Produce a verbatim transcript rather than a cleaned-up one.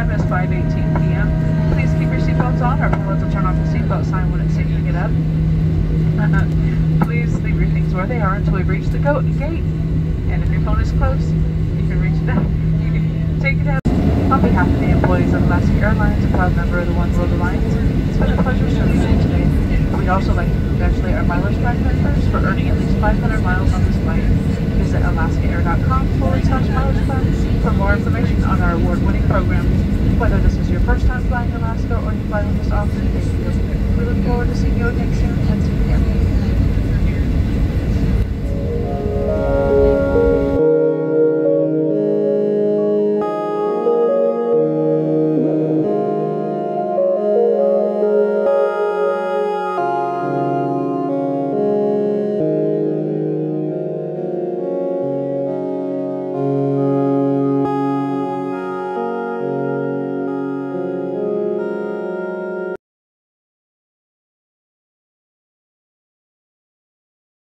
time is five eighteen p m Please keep your seatbelts on. Our pilots will turn off the seatbelt sign when it's safe to get up. Please leave your things where they are until we reach the go gate. And if your phone is close, you can reach it out. You can take it out. On behalf of the employees of Alaska Airlines, a proud member of the One World Alliance, it's been a pleasure serving you today. We'd also like to congratulate our mileage track members for earning at least five hundred miles on this flight. Visit alaska air dot com forward slash mileage plan for more information on our award-winning program. Whether this is your first time flying Alaska or you fly with us often, thank you. We look forward to seeing you again soon.